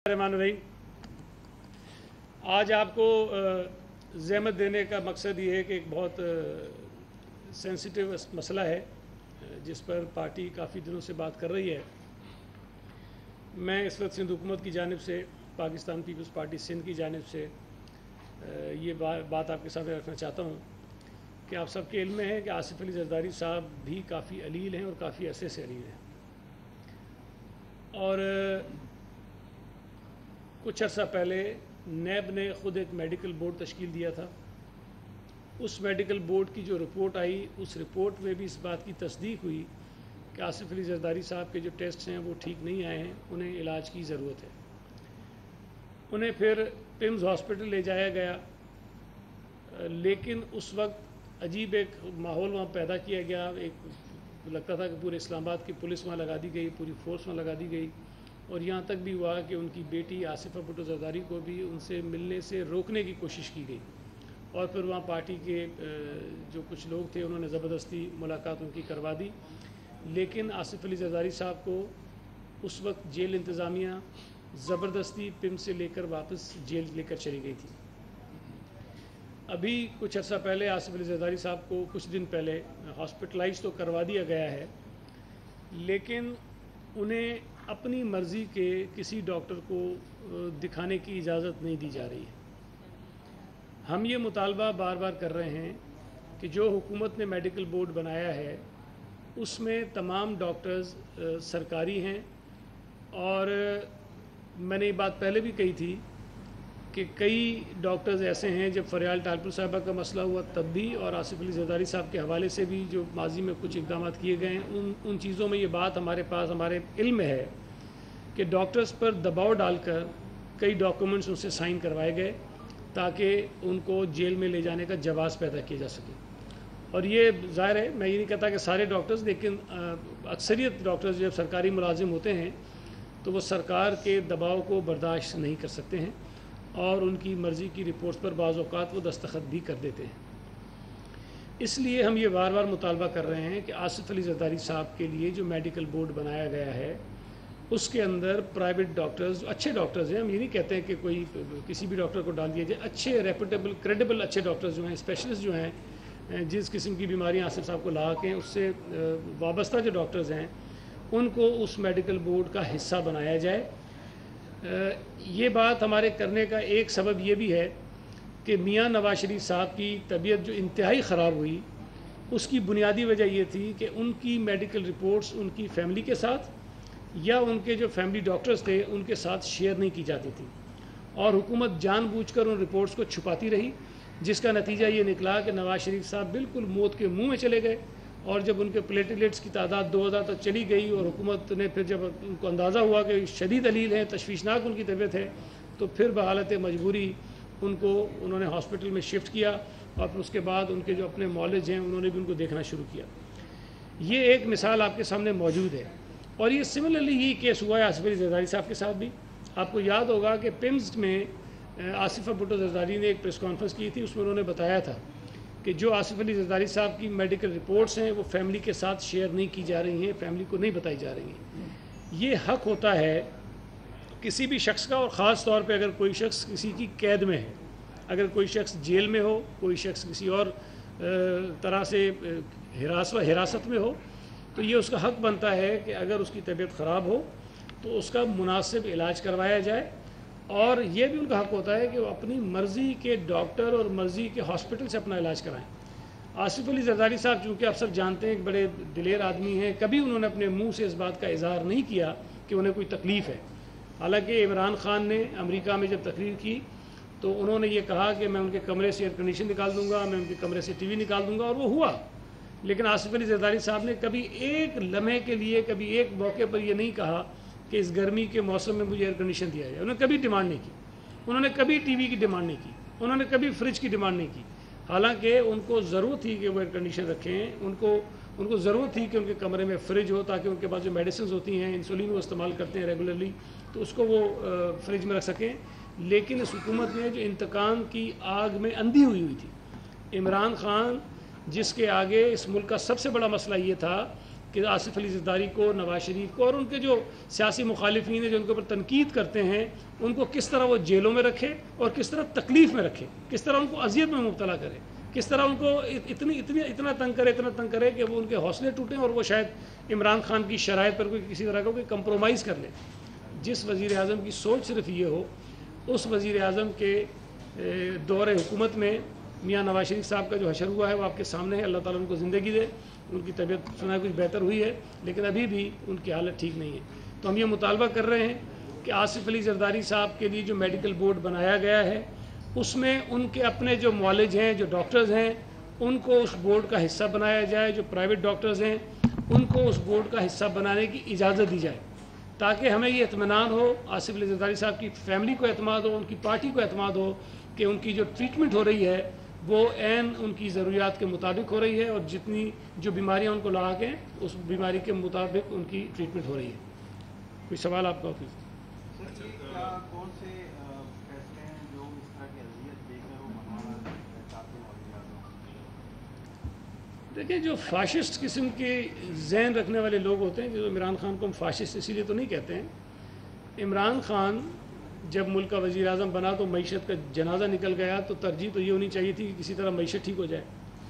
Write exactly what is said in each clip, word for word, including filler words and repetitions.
रहमान रहीम, आज आपको ज़हमत देने का मकसद ये है कि एक बहुत सेंसिटिव मसला है जिस पर पार्टी काफ़ी दिनों से बात कर रही है। मैं इस वक्त सिंध हुकूमत की जानिब से, पाकिस्तान पीपल्स पार्टी सिंध की जानिब से ये बा, बात आपके सामने रखना चाहता हूँ कि आप सबके इल्म में है कि आसिफ अली जरदारी साहब भी काफ़ी अलील हैं और काफ़ी अरसे से अलील हैं। और कुछ अर्सा पहले नैब ने ख़ुद एक मेडिकल बोर्ड तश्कील दिया था। उस मेडिकल बोर्ड की जो रिपोर्ट आई, उस रिपोर्ट में भी इस बात की तस्दीक हुई कि आसिफ अली जरदारी साहब के जो टेस्ट हैं वो ठीक नहीं आए हैं, उन्हें इलाज की ज़रूरत है। उन्हें फिर पिम्स हॉस्पिटल ले जाया गया, लेकिन उस वक्त अजीब एक माहौल वहाँ पैदा किया गया। एक लगता था कि पूरे इस्लामाबाद की पुलिस वहाँ लगा दी गई, पूरी फोर्स वहाँ लगा दी गई, और यहाँ तक भी हुआ कि उनकी बेटी आसिफा भुट्टो जरदारी को भी उनसे मिलने से रोकने की कोशिश की गई। और फिर वहाँ पार्टी के जो कुछ लोग थे उन्होंने ज़बरदस्ती मुलाकात उनकी करवा दी। लेकिन आसिफ अली जरदारी साहब को उस वक्त जेल इंतज़ामिया ज़बरदस्ती पिम से लेकर वापस जेल लेकर चली गई थी। अभी कुछ अर्सा पहले आसिफ अली जरदारी साहब को कुछ दिन पहले हॉस्पिटलाइज तो करवा दिया गया है, लेकिन उन्हें अपनी मर्ज़ी के किसी डॉक्टर को दिखाने की इजाज़त नहीं दी जा रही है। हम ये मुतालबा बार बार कर रहे हैं कि जो हुकूमत ने मेडिकल बोर्ड बनाया है उसमें तमाम डॉक्टर्स सरकारी हैं। और मैंने ये बात पहले भी कही थी कि कई डॉक्टर्स ऐसे हैं, जब फरियाल टालपुर साहिबा का मसला हुआ तब भी, और आसिफ अली जरदारी साहब के हवाले से भी जो माजी में कुछ इक़दाम किए गए हैं, उन उन चीज़ों में ये बात हमारे पास हमारे इल्म में है कि डॉक्टर्स पर दबाव डालकर कई डॉक्यूमेंट्स उनसे साइन करवाए गए ताकि उनको जेल में ले जाने का जवाज़ पैदा किया जा सके। और ये ज़ाहिर है, मैं ये नहीं कहता कि सारे डॉक्टर्स, लेकिन अक्सरियत डॉक्टर्स जब सरकारी मुलाजिम होते हैं तो वो सरकार के दबाव को बर्दाश्त नहीं कर सकते हैं और उनकी मर्ज़ी की रिपोर्ट्स पर बाज़ औक़ात वो दस्तखत भी कर देते हैं। इसलिए हम ये बार बार मुतालबा कर रहे हैं कि आसिफ अली जरदारी साहब के लिए जो मेडिकल बोर्ड बनाया गया है उसके अंदर प्राइवेट डॉक्टर्स, अच्छे डॉक्टर्स हैं, हम ये नहीं कहते हैं कि कोई किसी भी डॉक्टर को डाल दिया जाए, अच्छे रेपुटेबल क्रेडिबल अच्छे डॉक्टर्स जो हैं, स्पेशलिस्ट जो हैं, जिस किस्म की बीमारियाँ आसिफ साहब को ला के उससे वाबस्ता जो डॉक्टर्स हैं उनको उस मेडिकल बोर्ड का हिस्सा बनाया जाए। ये बात हमारे करने का एक सबब ये भी है कि मियाँ नवाज शरीफ साहब की तबीयत जो इंतहाई ख़राब हुई उसकी बुनियादी वजह ये थी कि उनकी मेडिकल रिपोर्ट्स उनकी फैमिली के साथ या उनके जो फैमिली डॉक्टर्स थे उनके साथ शेयर नहीं की जाती थी, और हुकूमत जानबूझकर उन रिपोर्ट्स को छुपाती रही, जिसका नतीजा ये निकला कि नवाज शरीफ साहब बिल्कुल मौत के मुँह में चले गए। और जब उनके प्लेटलेट्स की तादाद दो हज़ार तक चली गई और हुकूमत ने फिर जब उनको अंदाज़ा हुआ कि शदीद अलील हैं, तशवीशनाक उनकी तबीयत है, तो फिर बहालत मजबूरी उनको उन्होंने हॉस्पिटल में शिफ्ट किया, और फिर उसके बाद उनके जो अपने मौलिज हैं उन्होंने भी उनको देखना शुरू किया। ये एक मिसाल आपके सामने मौजूद है, और ये सिमिलरली ही केस हुआ है आसिफ अली जरदारी साहब के साथ भी। आपको याद होगा कि पिम्स में आसिफा भुट्टो जरदारी ने एक प्रेस कॉन्फ्रेंस की थी, उसमें उन्होंने बताया था कि जो आसिफ अली जरदारी साहब की मेडिकल रिपोर्ट्स हैं वो फैमिली के साथ शेयर नहीं की जा रही हैं, फैमिली को नहीं बताई जा रही हैं। ये हक़ होता है किसी भी शख्स का, और ख़ास तौर पे अगर कोई शख्स किसी की कैद में है, अगर कोई शख्स जेल में हो, कोई शख्स किसी और तरह से हिरासत हिरासत में हो, तो ये उसका हक़ बनता है कि अगर उसकी तबीयत ख़राब हो तो उसका मुनासिब इलाज करवाया जाए। और ये भी उनका हक़ होता है कि वो अपनी मर्ज़ी के डॉक्टर और मर्ज़ी के हॉस्पिटल से अपना इलाज कराएं। आसिफ अली जरदारी साहब चूँकि आप सब जानते हैं एक बड़े दिलेर आदमी हैं, कभी उन्होंने अपने मुंह से इस बात का इजहार नहीं किया कि उन्हें कोई तकलीफ़ है। हालांकि इमरान ख़ान ने अमेरिका में जब तकरीर की तो उन्होंने ये कहा कि मैं उनके कमरे से एयर कंडीशन निकाल दूँगा, मैं उनके कमरे से टी वी निकाल दूँगा, और वो हुआ। लेकिन आसिफ अली जरदारी साहब ने कभी एक लम्हे के लिए, कभी एक मौके पर यह नहीं कहा कि इस गर्मी के मौसम में मुझे एयर कंडीशन दिया जाए। उन्होंने कभी डिमांड नहीं की, उन्होंने कभी टीवी की डिमांड नहीं की, उन्होंने कभी फ्रिज की डिमांड नहीं की। हालांकि उनको ज़रूरत थी कि वो एयर कंडीशन रखें, उनको उनको ज़रूरत थी कि उनके कमरे में फ्रिज हो ताकि उनके पास जो मेडिसिन होती हैं, इंसुलिन वो इस्तेमाल करते हैं रेगुलरली, तो उसको वो फ्रिज में रख सकें। लेकिन इस हुकूमत ने जो इंतकाम की आग में अंधी हुई हुई थी, इमरान ख़ान जिसके आगे इस मुल्क का सबसे बड़ा मसला ये था کہ آصف علی زرداری کو، نواز شریف کو اور ان کے جو سیاسی مخالفین ہیں جو ان کے اوپر تنقید کرتے ہیں ان کو کس طرح وہ جیلوں میں رکھے اور کس طرح تکلیف میں رکھے، کس طرح ان کو اذیت میں مبتلا کرے، کس طرح ان کو اتنی اتنی اتنا تنگ کرے اتنا تنگ کرے کہ وہ ان کے حوصلے ٹوٹیں اور وہ شاید عمران خان کی شرائط پر کوئی کسی طرح کا کوئی کمپرومائز کر لے۔ جس وزیر اعظم کی سوچ صرف یہ ہو، اس وزیر اعظم کے دور حکومت میں میاں نواز شریف صاحب کا جو حشر ہوا ہے وہ آپ کے سامنے ہے۔ اللہ تعالیٰ ان کو زندگی دے، ان کی طبیعت سنا کچھ بہتر ہوئی ہے لیکن ابھی بھی ان کی حالت ٹھیک نہیں ہے۔ تو ہم یہ مطالبہ کر رہے ہیں کہ آصف علی زرداری صاحب کے لیے جو میڈیکل بورڈ بنایا گیا ہے اس میں ان کے اپنے جو معالج ہیں، جو ڈاکٹرز ہیں، ان کو اس بورڈ کا حصہ بنایا جائے، جو پرائیویٹ ڈاکٹرز ہیں ان کو اس بورڈ کا حصہ بنانے کی اجازت دی جائے تاکہ ہمیں یہ اطمینان ہو، آصف علی زرداری صاحب کی فیملی کو اعتماد ہو، ان کی پارٹی کو اعتماد ہو کہ ان کی جو ٹریٹمنٹ ہو رہی ہے وہ عین ان کی ضروریات کے مطابق ہو رہی ہے اور جتنی جو بیماریاں ان کو لاحق ہیں اس بیماری کے مطابق ان کی ٹریٹمنٹ ہو رہی ہے۔ کوئی سوال آپ کا؟ کون سے فیصلے ہیں جو اس طرح کی اذیت دے کر وہ منوانا چاہتے ہیں؟ دیکھیں، جو فاشسٹ قسم کے ذہن رکھنے والے لوگ ہوتے ہیں، جو عمران خان کو ہم فاشسٹ اسی لیے تو نہیں کہتے ہیں۔ عمران خان جب ملک کا وزیر اعظم بنا تو معیشت کا جنازہ نکل گیا تو ترجیح تو یہ ہونی چاہیے تھی کہ کسی طرح معیشت ٹھیک ہو جائے۔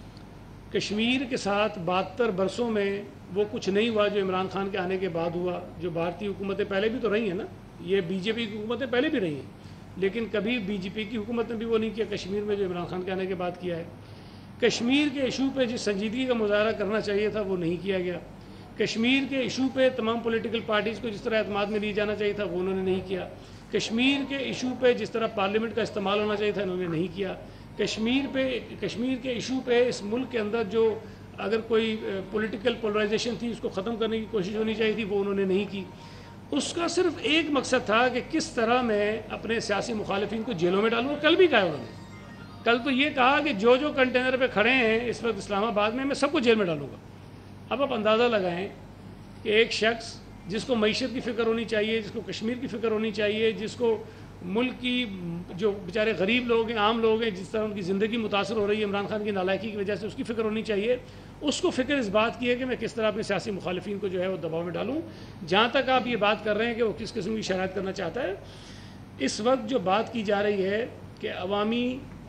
کشمیر کے ساتھ بہتر برسوں میں وہ کچھ نہیں ہوا جو عمران خان کے آنے کے بعد ہوا۔ جو بھارتی حکومتیں پہلے بھی تو رہی ہیں نا، یہ بی جے پی کی حکومتیں پہلے بھی رہی ہیں لیکن کبھی بی جے پی کی حکومت نے بھی وہ نہیں کیا کشمیر میں جو عمران خان کے آنے کے بعد کیا ہے۔ کشمیر کے ایشو پہ جس سنجیدگی کا مظاہرہ کرنا چاہیے تھا وہ نہیں کیا گیا۔ کشمیر کے ایشو پہ تمام پولیٹیکل پارٹیز کو جس طرح اعتماد میں لیے جانا چاہیے تھا وہ انہوں نے نہیں کیا۔ کشمیر کے ایشو پہ جس طرح پارلیمنٹ کا استعمال ہونا چاہیے تھا انہوں نے نہیں کیا۔ کشمیر پہ کشمیر کے ایشو پہ اس ملک کے اندر جو اگر کوئی پولیٹیکل پولرائزیشن تھی اس کو ختم کرنے کی کوشش ہونی چاہیے تھی وہ انہوں نے نہیں کی۔ اس کا صرف ایک مقصد تھا کہ کس طرح میں اپنے سیاسی مخالفین کو جیلوں میں ڈالوں۔ کل بھی کہا انہوں نے، کل تو یہ کہا کہ جو جو کنٹینر پہ کھڑے ہیں اس وقت اسلام آباد میں میں سب کو جیل میں ڈالوں گا۔ اب آپ اندازہ لگائیں کہ ایک شخص جس کو معیشت کی فکر ہونی چاہیے، جس کو کشمیر کی فکر ہونی چاہیے، جس کو ملک کی جو بیچارے غریب لوگ ہیں، عام لوگ ہیں، جس طرح ان کی زندگی متاثر ہو رہی ہے عمران خان کی نالائکی کی وجہ سے، اس کی فکر ہونی چاہیے، اس کو فکر اس بات کی ہے کہ میں کس طرح اپنے سیاسی مخالفین کو جو ہے وہ دباؤ میں ڈالوں۔ جہاں تک آپ یہ بات کر رہے ہیں کہ وہ کس قسم کی شرائط کرنا چاہتا ہے، اس وقت جو بات کی جا رہی ہے کہ عوامی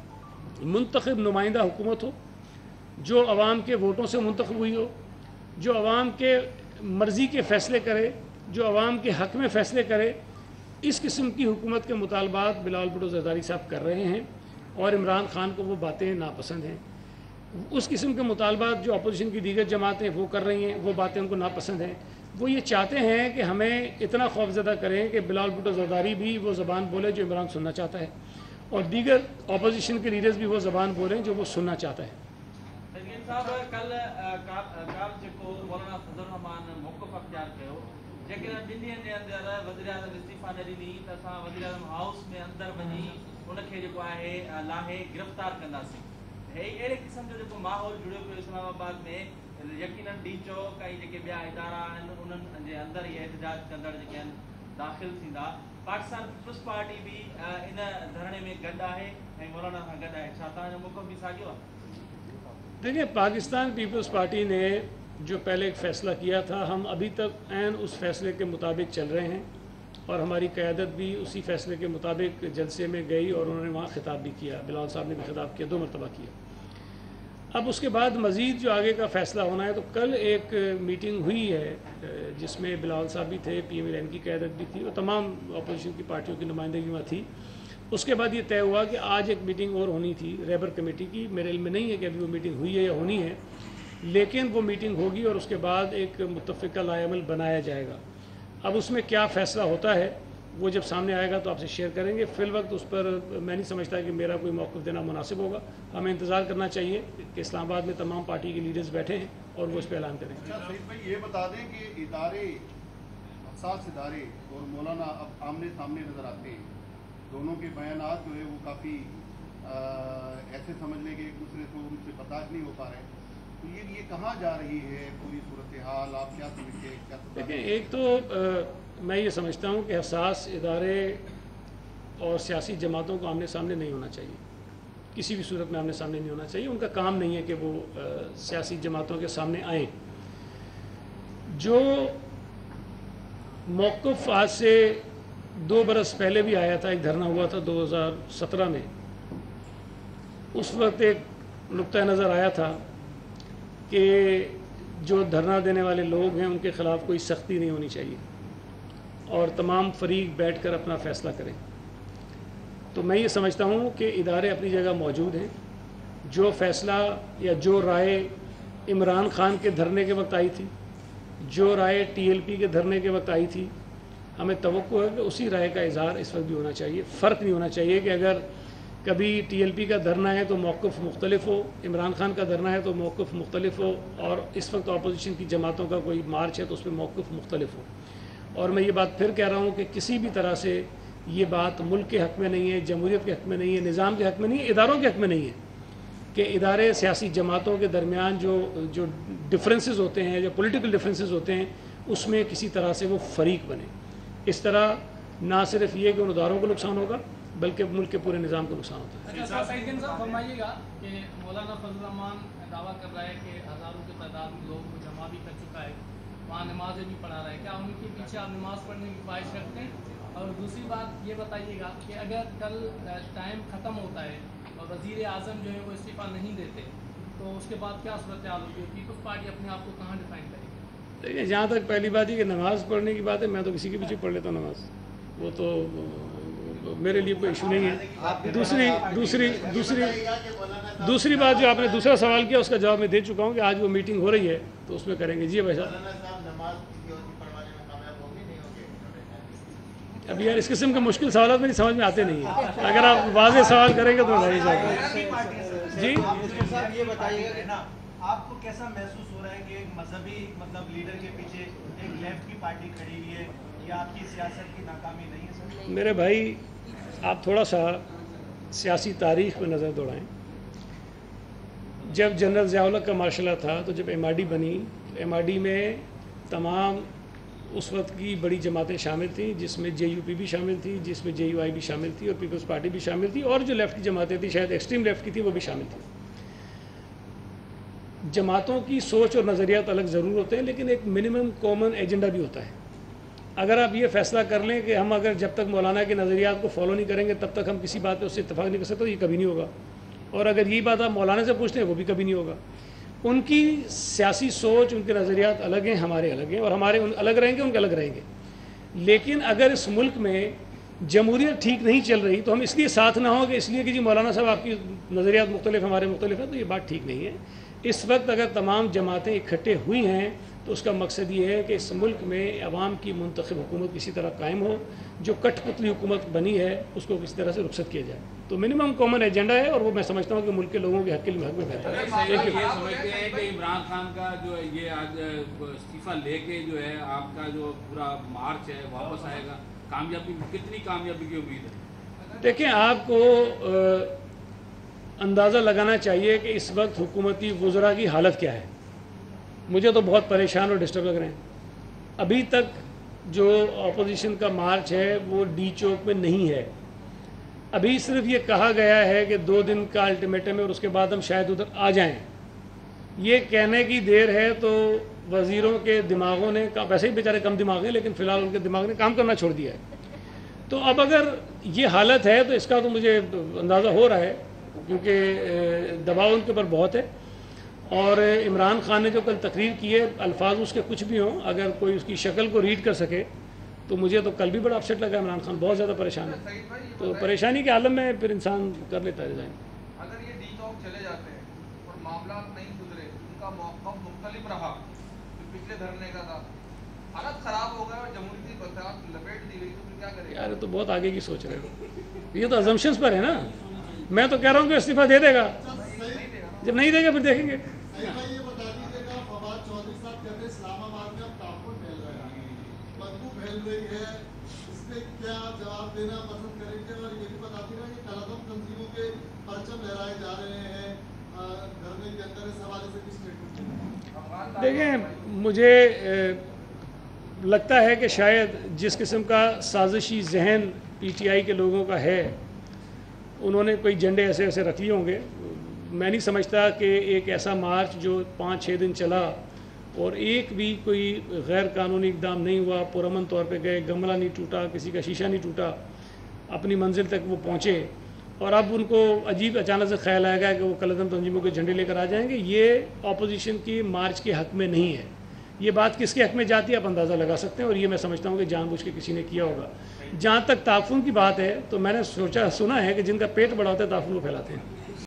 منتخب نمائندہ حکومت ہو، جو عوام کے ووٹوں سے منتخب ہوئی ہو، جو عوام کے مرضی کے فیصلے کرے، جو عوام کے حق میں فیصلے کرے، اس قسم کی حکومت کے مطالبات بلاول بھٹو زرداری صاحب کر رہے ہیں اور عمران خان کو وہ باتیں ناپسند ہیں۔ اس قسم کے مطالبات جو اپوزیشن کی دیگر جماعتیں وہ کر رہی ہیں وہ باتیں ان کو ناپسند ہیں۔ وہ یہ چاہتے ہیں کہ ہمیں اتنا خوفزدہ کریں کہ بلاول بھٹو زرداری بھی وہ زبان بولے جو عمران سننا چاہتا ہے اور دیگر اپوزیشن کے لیڈرز بھی وہ زبان بولیں جو وہ سننا چاہتا ہے۔ صاحب کل کال جو مولانا فضل الرحمان موقف اختیار کیا لیکن ॿिनि ॾींहंनि जे अंदरि वज़ीर आज़म इस्तीफ़ा न ॾिनी त असां वज़ीर आज़म हाउस में अंदरि वञी उनखे जेको आहे लाहे गिरफ़्तार कंदासीं। हे अहिड़े क़िस्म जो जेको माहौल जुड़ियो पियो इस्लामाबाद में, यकीनन डी चौक ऐं जेके ॿिया इदारा आहिनि उन्हनि जे अंदरि इहे एहतजाज कंदड़ जेके आहिनि दाख़िल थींदा। पाकिस्तान पीपुल्स पार्टी बि इन धरणे में गॾु आहे ऐं मौलाना सां गॾु आहे। छा तव्हांजो मौक़िफ़ बि साॻियो आहे? دیکھیں، پاکستان پیپلز پارٹی نے جو پہلے ایک فیصلہ کیا تھا ہم ابھی تک عین اس فیصلے کے مطابق چل رہے ہیں اور ہماری قیادت بھی اسی فیصلے کے مطابق جلسے میں گئی اور انہوں نے وہاں خطاب بھی کیا، بلاول صاحب نے بھی خطاب کیا، دو مرتبہ کیا۔ اب اس کے بعد مزید جو آگے کا فیصلہ ہونا ہے تو کل ایک میٹنگ ہوئی ہے جس میں بلاول صاحب بھی تھے، پی ایم ایل این کی قیادت بھی تھی اور تمام اپوزیشن کی پارٹیوں کی نمائندگی وہاں تھی۔ اس کے بعد یہ طے ہوا کہ آج ایک میٹنگ اور ہونی تھی ریبر کمیٹی کی، میرے علم میں نہیں ہے کہ ابھی وہ میٹنگ ہوئی ہے یا ہونی ہے، لیکن وہ میٹنگ ہوگی اور اس کے بعد ایک متفقہ لائحہ عمل بنایا جائے گا۔ اب اس میں کیا فیصلہ ہوتا ہے وہ جب سامنے آئے گا تو آپ سے شیئر کریں گے۔ فی الوقت اس پر میں نہیں سمجھتا کہ میرا کوئی موقف دینا مناسب ہوگا، ہمیں انتظار کرنا چاہیے کہ اسلام آباد میں تمام پارٹی کے لیڈرز بیٹھے ہیں اور وہ اس پہ اعلان کریں گے۔ اچھا سعید بھائی، یہ بتا دیں کہ ادارے، حساس ادارے اور مولانا اب آمنے سامنے نظر آتے ہیں، دونوں کے بیانات جو ہے وہ کافی ایسے سمجھ لیں کہ ایک دوسرے کو ان سے برداشت نہیں ہو پا رہے، تو یہ یہ کہاں جا رہی ہے پوری صورتحال؟ آپ کیا سمجھتے ہیں؟ کیا دیکھیں، ایک تو میں یہ سمجھتا ہوں کہ حساس ادارے اور سیاسی جماعتوں کو آمنے سامنے نہیں ہونا چاہیے، کسی بھی صورت میں آمنے سامنے نہیں ہونا چاہیے، ان کا کام نہیں ہے کہ وہ سیاسی جماعتوں کے سامنے آئیں۔ जो मौक़िफ़ आज से दो बरस पहले भी आया था, एक धरना हुआ था दो हज़ार सत्रह में, उस वक्त एक नुक्ता नज़र आया था कि जो धरना देने वाले लोग हैं उनके ख़िलाफ़ कोई सख्ती नहीं होनी चाहिए और तमाम फरीक बैठ कर अपना फ़ैसला करें। तो मैं ये समझता हूँ कि इदारे अपनी जगह मौजूद हैं। जो फ़ैसला या जो राय इमरान खान के धरने के वक्त आई थी, जो राय टी एल पी के धरने के वक्त आई थी, हमें तवक्को है कि उसी राय का इज़हार इस वक्त भी होना चाहिए। फ़र्क नहीं होना चाहिए कि अगर कभी टी एल पी का धरना है तो मौक़िफ़ मुख्तलिफ हो, इमरान खान का धरना है तो मौक़िफ़ मुख्तलिफ हो, और इस वक्त अपोजिशन की जमातों का कोई मार्च है तो उसमें मौक़िफ़ मुख्तलिफ हो। और मैं ये बात फिर कह रहा हूँ कि किसी भी तरह से ये बात मुल्क के हक़ में नहीं है, जमहूरियत के हक़ में नहीं है, निज़ाम के हक़ में नहीं है, इदारों के हक़ में नहीं है कि इदारे सियासी जमातों के दरमियान जो जो डिफरेंसेस होते हैं, जो पॉलिटिकल डिफरेंसेस होते हैं, उसमें किसी तरह से वो फरीक बने। इस तरह ना सिर्फ ये कि उन इदारों को नुकसान होगा बल्कि मुल्क के पूरे निज़ाम को नुकसान होता है। अच्छा सईद साहब फरमाइएगा कि मौलाना फजल रहमान दावा कर रहा है कि हज़ारों की तादाद में लोगों को जमा भी कर चुका है, वहाँ नमाज़ें भी पढ़ा रहा है, क्या उनके पीछे आप नमाज़ पढ़ने की ख्वाहिश रखते हैं? और दूसरी बात ये बताइएगा कि अगर कल टाइम ख़त्म होता है और वज़ीर आज़म जो है वो इस्तीफ़ा नहीं देते तो उसके बाद क्या सूरत हाल होती है? पीपल्स पार्टी अपने आप को कहाँ डिफाइन करेगी? देखिए, जहाँ तक पहली बात है कि नमाज़ पढ़ने की बात है, मैं तो किसी के पीछे पढ़ लेता हूँ नमाज़, वो तो मेरे लिए कोई इशू नहीं है। दूसरी दूसरी दूसरी दूसरी बात जो आपने दूसरा सवाल किया उसका जवाब मैं दे चुका हूँ कि आज वो मीटिंग हो रही है तो उसमें करेंगे। जी भाई साहब। अब यार इस किस्म के मुश्किल सवाल मेरी समझ में आते नहीं है। अगर आप वाज़ेह सवाल करेंगे तो मैं जी ये बताइएगा ना, आपको कैसा महसूस हो रहा है कि एक मजहबी मतलब लीडर के पीछे एक लेफ्ट की पार्टी खड़ी हुई है, ये आपकी सियासत की नाकामी नहीं है सर? मेरे भाई, आप थोड़ा सा सियासी तारीख़ में नज़र दौड़ाएं। जब जनरल ज़िया-उल-हक़ का मार्शल था तो जब एम आई डी बनी, एम आई डी में तमाम उस वक्त की बड़ी जमातें शामिल थीं, जिसमें जे यू पी भी शामिल थी, जिसमें जे यू आई भी शामिल थी और पीपल्स पार्टी भी शामिल थी, और जो लेफ़्ट की जमातें थी, शायद एक्सट्रीम लेफ़्ट की थी, वो भी शामिल थी। जमातों की सोच और नज़रियात अलग ज़रूर होते हैं, लेकिन एक मिनिमम कॉमन एजेंडा भी होता है। अगर आप ये फ़ैसला कर लें कि हम अगर जब तक मौलाना के नज़रियात को फॉलो नहीं करेंगे तब तक हम किसी बात पर उससे इत्तेफाक नहीं कर सकते, तो ये कभी नहीं होगा। और अगर यही बात आप मौलाना से पूछते हैं, वो भी कभी नहीं होगा। उनकी सियासी सोच, उनके नज़रियात अलग हैं, हमारे अलग हैं, और हमारे उन अलग रहेंगे, उनके अलग रहेंगे। लेकिन अगर इस मुल्क में जमहूरियत ठीक नहीं चल रही तो हम इसलिए साथ ना हो कि इसलिए कि जी मौलाना साहब आपकी नज़रियात मुख्तलिफ, हमारे मुख्तलिफ हैं, तो ये बात ठीक नहीं है। इस वक्त अगर तमाम जमातें इकट्ठे हुई हैं तो उसका मकसद ये है कि इस मुल्क में अवाम की मुंतखब हुकूमत किसी तरह कायम हो, जो कठपुतली हुकूमत बनी है उसको किसी तरह से रुखसत किया जाए। तो मिनिमम कॉमन एजेंडा है और वो मैं समझता हूँ कि मुल्क के लोगों के हक़ के लिए में बेहतर है। ये समझते हैं कि इमरान खान का जो ये आज इस्तीफ़ा लेके जो है आपका जो पूरा मार्च है वापस आएगा, कामयाबी कितनी कामयाबी की उम्मीद है? देखें, आपको अंदाज़ा लगाना चाहिए कि इस वक्त हुकूमती वज़रा की हालत क्या है। मुझे तो बहुत परेशान और डिस्टर्ब लग रहे हैं। अभी तक जो अपोजिशन का मार्च है वो डी चौक में नहीं है। अभी सिर्फ ये कहा गया है कि दो दिन का अल्टीमेटम है और उसके बाद हम शायद उधर आ जाएं। ये कहने की देर है तो वज़ीरों के दिमागों ने, वैसे ही बेचारे कम दिमाग हैं लेकिन फ़िलहाल उनके दिमाग ने काम करना छोड़ दिया है। तो अब अगर ये हालत है तो इसका तो मुझे अंदाज़ा हो रहा है, क्योंकि दबाव उनके ऊपर बहुत है। और इमरान खान ने जो कल तकरीर की है, अल्फाज उसके कुछ भी हों, अगर कोई उसकी शक्ल को रीड कर सके तो मुझे तो कल भी बड़ा अपसेट लगा। इमरान खान बहुत ज़्यादा परेशान है, तो परेशानी के आलम में फिर इंसान कर लेता है रिज़ाइन। अगर ये डी चौक चले जाते हैं और मामला नहीं सुधरे, उनका मौक़िफ़ मुख्तलिफ रहा जो पिछले धरने का था, हालत ख़राब हो गया और जमहूरियत बसात लपेट दी गई, तो फिर क्या करेगा? यार तो बहुत आगे की सोच रहे हो, ये तो अजम्पशंस पर है ना। मैं तो कह रहा हूँ कि इस्तीफ़ा दे देगा, जब नहीं देगा फिर देखेंगे। ये बता दीजिएगा, फवाद चौधरी साहब कहते हैं इस्लामाबाद में अब तापुर फैल रहा है, बदबू फैल रही है, इसमें क्या जवाब देना पसंद करेंगे? और ये भी बता दीजिएगा कि कलदम तंजीमों के परचम लहराए जा रहे हैं धरने के अंदर, इस हवाले से किस स्टेटमेंट? देखें, मुझे लगता है कि शायद जिस किस्म का साजिशी जहन पी टी आई के लोगों का है, उन्होंने कोई झंडे ऐसे ऐसे रख लिए होंगे। मैं नहीं समझता कि एक ऐसा मार्च जो पाँच छः दिन चला اور ایک بھی کوئی غیر قانونی اقدام نہیں ہوا، پرامن طور پہ گئے، گملہ نہیں ٹوٹا، کسی کا شیشہ نہیں ٹوٹا، اپنی منزل تک وہ پہنچے، اور اب ان کو عجیب اچانک سے خیال آئے گا کہ وہ کلعدم تنظیموں کے جھنڈے لے کر آ جائیں گے. یہ اپوزیشن کی مارچ کے حق میں نہیں ہے. یہ بات کس کے حق میں جاتی ہے آپ اندازہ لگا سکتے ہیں، اور یہ میں سمجھتا ہوں کہ جان بوجھ کے کسی نے کیا ہوگا. جہاں تک تعفن کی بات ہے تو میں نے سوچا سنا ہے کہ جن کا پیٹ بڑا ہوتا ہے تعفن کو پھیلاتے ہیں.